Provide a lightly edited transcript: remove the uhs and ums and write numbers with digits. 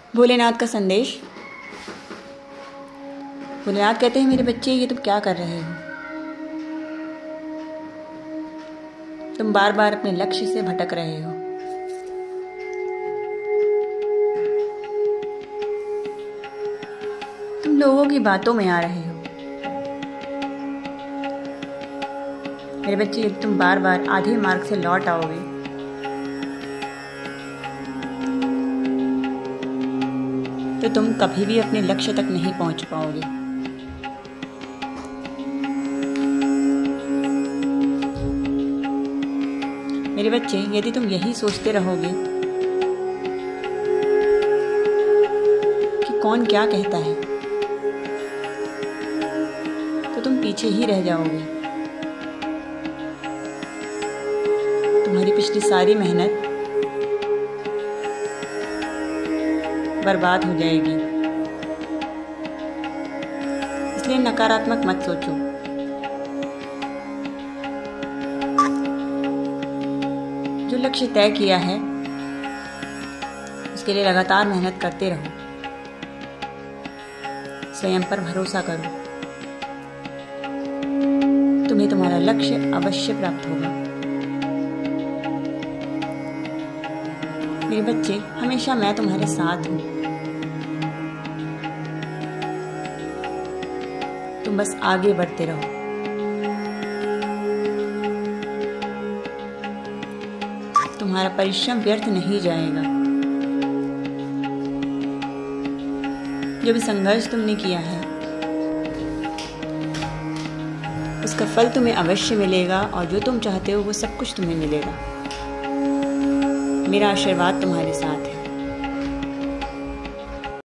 भोलेनाथ का संदेश। भोलेनाथ कहते हैं, मेरे बच्चे ये तुम क्या कर रहे हो? तुम बार बार अपने लक्ष्य से भटक रहे हो। तुम लोगों की बातों में आ रहे हो। मेरे बच्चे, यदि तुम बार बार आधे मार्ग से लौट आओगे तो तुम कभी भी अपने लक्ष्य तक नहीं पहुंच पाओगे। मेरे बच्चे, यदि तुम यही सोचते रहोगे कि कौन क्या कहता है तो तुम पीछे ही रह जाओगे। तुम्हारी पिछली सारी मेहनत बर्बाद हो जाएगी। इसलिए नकारात्मक मत सोचो। जो लक्ष्य तय किया है उसके लिए लगातार मेहनत करते रहो। स्वयं पर भरोसा करो। तुम्हें तुम्हारा लक्ष्य अवश्य प्राप्त होगा। मेरे बच्चे, हमेशा मैं तुम्हारे साथ हूं। तुम बस आगे बढ़ते रहो। तुम्हारा परिश्रम व्यर्थ नहीं जाएगा। जो भी संघर्ष तुमने किया है उसका फल तुम्हें अवश्य मिलेगा, और जो तुम चाहते हो वो सब कुछ तुम्हें मिलेगा। मेरा आशीर्वाद तुम्हारे साथ।